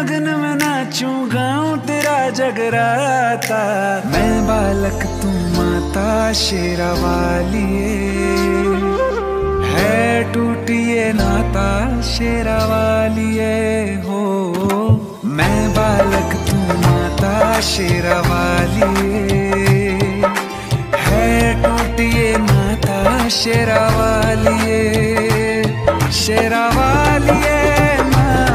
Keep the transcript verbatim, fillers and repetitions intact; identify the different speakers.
Speaker 1: लगन में नाचूं गाऊं तेरा जगराता। मैं बालक तू माता शेरा वालिए, है टूटिए नाता शेरा वालिए हो। मैं बालक तू माता शेरा वालिए, है टूटिए नाता शेरा वालिए।